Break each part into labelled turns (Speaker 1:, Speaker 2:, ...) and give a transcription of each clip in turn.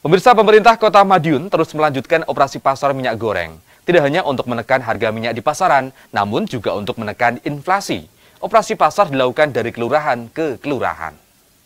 Speaker 1: Pemirsa, pemerintah Kota Madiun terus melanjutkan operasi pasar minyak goreng. Tidak hanya untuk menekan harga minyak di pasaran, namun juga untuk menekan inflasi. Operasi pasar dilakukan dari kelurahan ke kelurahan.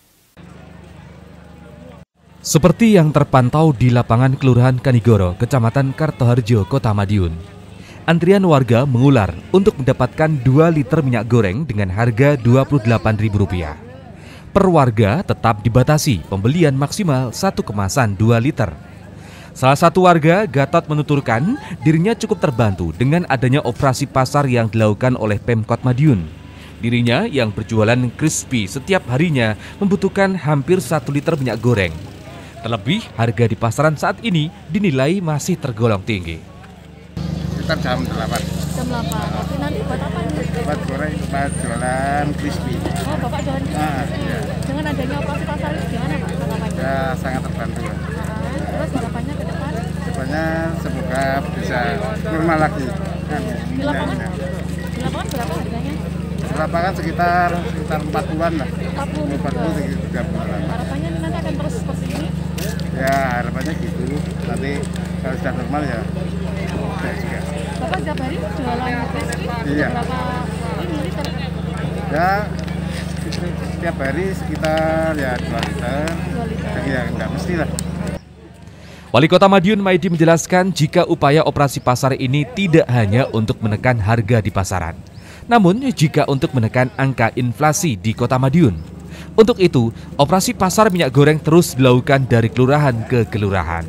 Speaker 1: Seperti yang terpantau di lapangan Kelurahan Kanigoro, Kecamatan Kartoharjo, Kota Madiun. Antrian warga mengular untuk mendapatkan 2 liter minyak goreng dengan harga Rp28.000. Per warga tetap dibatasi pembelian maksimal 1 kemasan 2 liter. Salah satu warga, Gatot, menuturkan dirinya cukup terbantu dengan adanya operasi pasar yang dilakukan oleh Pemkot Madiun. Dirinya yang berjualan crispy setiap harinya membutuhkan hampir 1 liter minyak goreng. Terlebih harga di pasaran saat ini dinilai masih tergolong tinggi.
Speaker 2: Sekitar jam 8.
Speaker 3: Jam 8. Oke, nanti buat apa nih?
Speaker 2: Buat goreng, buat jualan crispy.
Speaker 3: Oh, Bapak jualan crispy.
Speaker 2: Iya.
Speaker 3: Dengan adanya operasi pasar ini gimana, Pak? Harapannya?
Speaker 2: Ya, sangat terbantu.
Speaker 3: Terus harapannya ke depan?
Speaker 2: Depannya semoga bisa normal lagi.
Speaker 3: Di lapangan? Di lapangan berapa harganya?
Speaker 2: Lapangan sekitar 40-an lah.
Speaker 3: 40
Speaker 2: juga bulan.
Speaker 3: Harapannya nanti akan terus seperti ini?
Speaker 2: Ya, harapannya gitu. Nanti kalau sudah normal ya udah juga.
Speaker 3: Bapak setiap hari jualan crispy?
Speaker 2: Iya.
Speaker 3: Berapa ini liter?
Speaker 2: Ya, setiap hari sekitar ya 2 liter.
Speaker 3: 2 liter.
Speaker 2: Jadi ya nggak mesti lah.
Speaker 1: Wali Kota Madiun Maidi menjelaskan jika upaya operasi pasar ini tidak hanya untuk menekan harga di pasaran, namun juga untuk menekan angka inflasi di Kota Madiun. Untuk itu, operasi pasar minyak goreng terus dilakukan dari kelurahan ke kelurahan.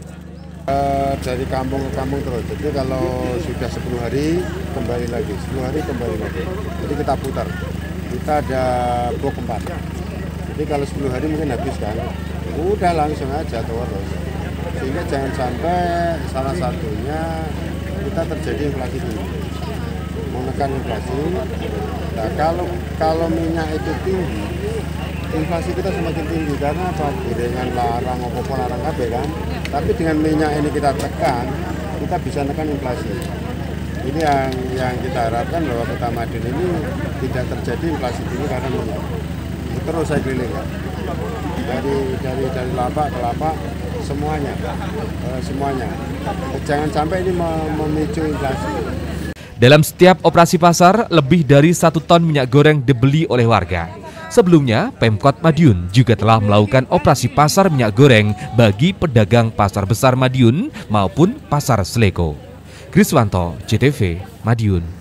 Speaker 2: Dari kampung ke kampung terus. Jadi kalau sudah 10 hari kembali lagi, 10 hari kembali lagi. Jadi kita putar. Kita ada blok 4. Jadi kalau 10 hari mungkin habis kan. Udah langsung aja terus. Sehingga jangan sampai salah satunya kita terjadi inflasi tinggi. Menekan inflasi. Nah, kalau minyak itu tinggi, inflasi kita semakin tinggi karena apa? Gorengan larang, opo-opo larang kabeh kan. Tapi dengan minyak ini kita tekan, kita bisa menekan inflasi. Ini yang kita harapkan bahwa Kota Madiun ini tidak terjadi inflasi tinggi karena minyak. Terus saya keliling kan. Dari lapak ke lapak semuanya. Jangan sampai ini memicu inflasi.
Speaker 1: Dalam setiap operasi pasar, lebih dari 1 ton minyak goreng dibeli oleh warga. Sebelumnya, Pemkot Madiun juga telah melakukan operasi pasar minyak goreng bagi pedagang pasar besar Madiun maupun pasar Sleko. Kriswanto, JTV, Madiun.